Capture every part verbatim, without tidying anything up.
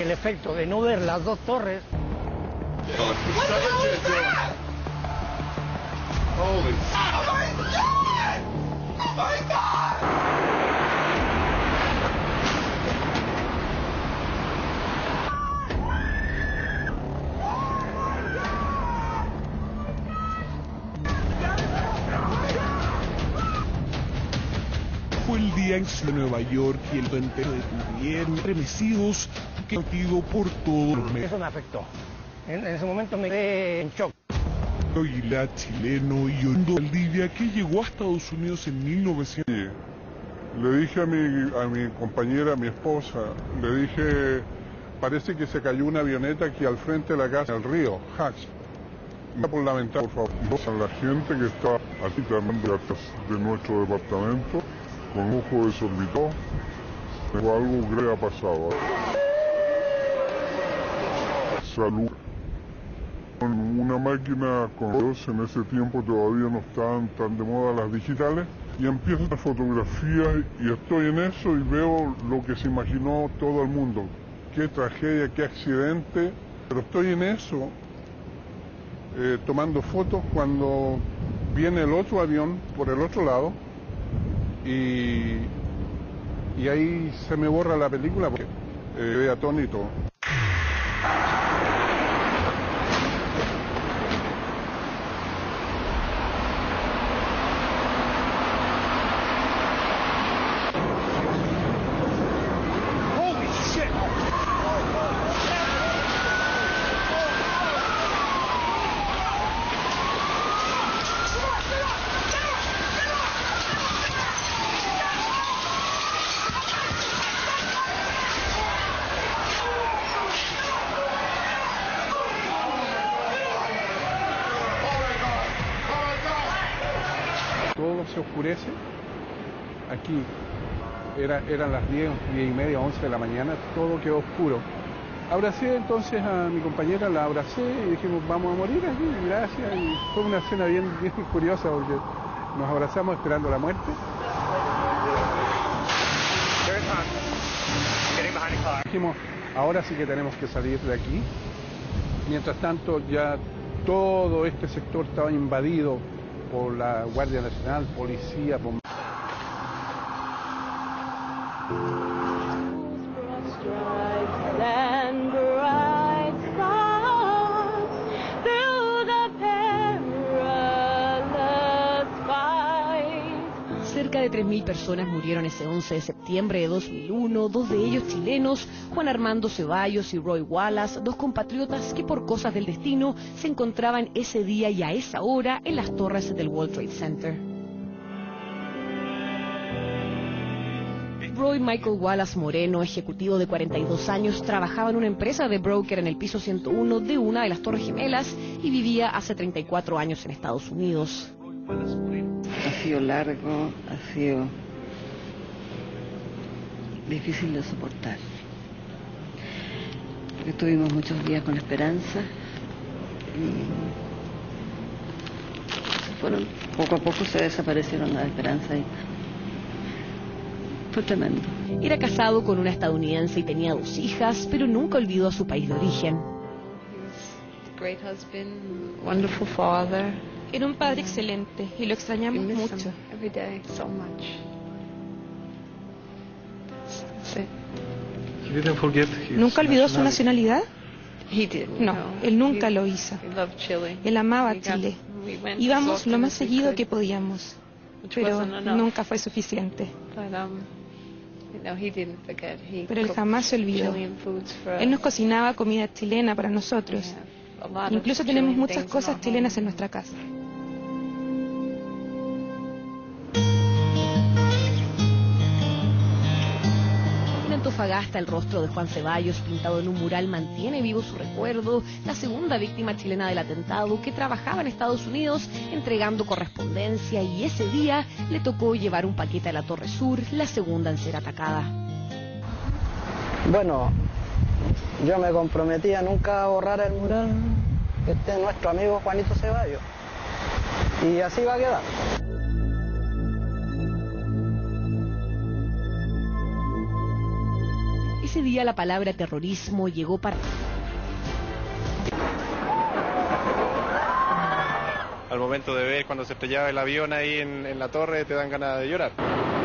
el efecto de no ver las dos torres. Holy. Oh my God! Oh my God! Fue el día en que Nueva York y el mundo entero detuvieron, estremecidos, que motivo por todo el mundo. Eso me afectó. En, en ese momento me quedé en shock. Y la chileno y Hondo Valdivia, que llegó a Estados Unidos en mil novecientos. Le dije a mi, a mi compañera, a mi esposa, le dije, parece que se cayó una avioneta aquí al frente de la casa, del río, Hatch. Por la ventana, por favor, a la gente que está aquí claramente de nuestro departamento, con ojo desorbitado, algo grave ha pasado. Salud. Con una máquina con dos, en ese tiempo todavía no estaban tan de moda las digitales, y empiezo la fotografía y estoy en eso y veo lo que se imaginó todo el mundo. Qué tragedia, qué accidente, pero estoy en eso, eh, tomando fotos cuando viene el otro avión por el otro lado y, y ahí se me borra la película porque eh, quedé atónito. Todo se oscurece, aquí era, eran las diez, diez y media, once de la mañana, todo quedó oscuro. Abracé entonces a mi compañera, la abracé y dijimos, vamos a morir aquí, gracias, y fue una escena bien, bien curiosa porque nos abrazamos esperando la muerte. Dijimos, ahora sí que tenemos que salir de aquí. Mientras tanto ya todo este sector estaba invadido por la Guardia Nacional, policía, bomberos. Cerca de tres mil personas murieron ese once de septiembre de dos mil uno, dos de ellos chilenos, Juan Armando Ceballos y Roy Wallace, dos compatriotas que por cosas del destino se encontraban ese día y a esa hora en las torres del World Trade Center. Roy Michael Wallace Moreno, ejecutivo de cuarenta y dos años, trabajaba en una empresa de broker en el piso ciento uno de una de las Torres Gemelas y vivía hace treinta y cuatro años en Estados Unidos. Ha sido largo, ha sido difícil de soportar. Porque tuvimos muchos días con esperanza y se fueron, poco a poco se desaparecieron las esperanzas y fue tremendo. Era casado con una estadounidense y tenía dos hijas, pero nunca olvidó a su país de origen. Great husband, wonderful father. Era un padre excelente y lo extrañamos mucho. Every day, so much. ¿Nunca olvidó su nacionalidad? He did. No, él nunca lo hizo. He loved Chile. Él amaba Chile. Íbamos lo más seguido que podíamos, pero nunca fue suficiente. Pero él jamás se olvidó. Él nos cocinaba comida chilena para nosotros. Incluso tenemos muchas cosas chilenas en nuestra casa. En Antofagasta, el rostro de Juan Ceballos, pintado en un mural, mantiene vivo su recuerdo, la segunda víctima chilena del atentado, que trabajaba en Estados Unidos entregando correspondencia, y ese día le tocó llevar un paquete a la Torre Sur, la segunda en ser atacada. Bueno, yo me comprometí a nunca borrar el mural que esté nuestro amigo Juanito Ceballos, y así va a quedar. ese día la palabra terrorismo llegó para... Al momento de ver cuando se estrellaba el avión ahí en, en la torre, te dan ganas de llorar.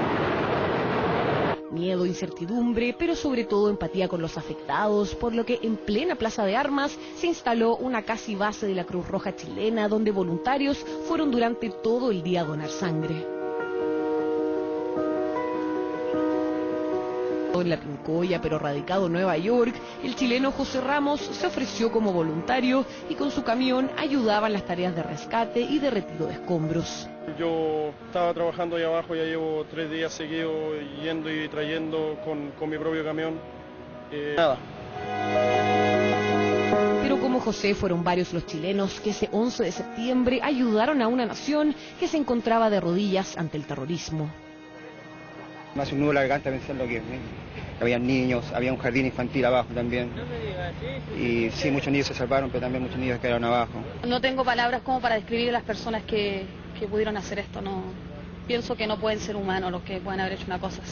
Miedo, incertidumbre, pero sobre todo empatía con los afectados, por lo que en plena Plaza de Armas se instaló una casi base de la Cruz Roja chilena, donde voluntarios fueron durante todo el día a donar sangre. En la Pincoya, pero radicado en Nueva York, el chileno José Ramos se ofreció como voluntario y con su camión ayudaba en las tareas de rescate y de retiro de escombros. Yo estaba trabajando ahí abajo, ya llevo tres días seguidos yendo y trayendo con, con mi propio camión. Eh, nada. Pero como José, fueron varios los chilenos que ese once de septiembre ayudaron a una nación que se encontraba de rodillas ante el terrorismo. Me hace un nudo la garganta pensar lo que es. ¿eh? Había niños, había un jardín infantil abajo también. Y sí, muchos niños se salvaron, pero también muchos niños quedaron abajo. No tengo palabras como para describir a las personas que, que pudieron hacer esto. No, pienso que no pueden ser humanos los que pueden haber hecho una cosa así.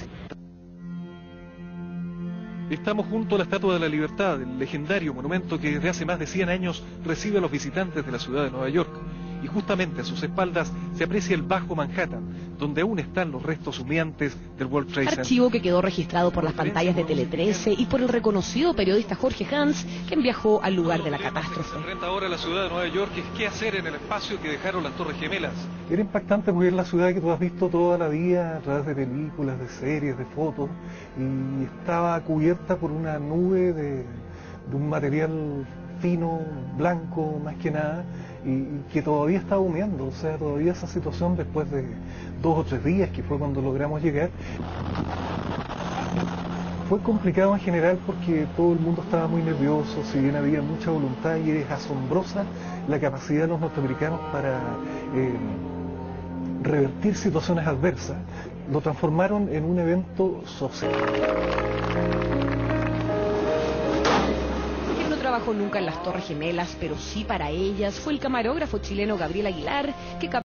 Estamos junto a la Estatua de la Libertad, el legendario monumento que desde hace más de cien años recibe a los visitantes de la ciudad de Nueva York. Y justamente a sus espaldas se aprecia el Bajo Manhattan, donde aún están los restos humeantes del World Trade Center. Archivo que quedó registrado por las pantallas de Tele trece y por el reconocido periodista Jorge Hans, quien viajó al lugar de la catástrofe. Enfrenta ahora la ciudad de Nueva York es qué hacer en el espacio que dejaron las Torres Gemelas. Era impactante porque es la ciudad que tú has visto toda la vida a través de películas, de series, de fotos, y estaba cubierta por una nube de, de un material fino, blanco, más que nada, y, y que todavía estaba humeando. O sea, todavía esa situación después de dos o tres días, que fue cuando logramos llegar, fue complicado en general porque todo el mundo estaba muy nervioso, si bien había mucha voluntad, y es asombrosa la capacidad de los norteamericanos para eh, revertir situaciones adversas. Lo transformaron en un evento social. No trabajó nunca en las Torres Gemelas, pero sí para ellas fue el camarógrafo chileno Gabriel Aguilar, que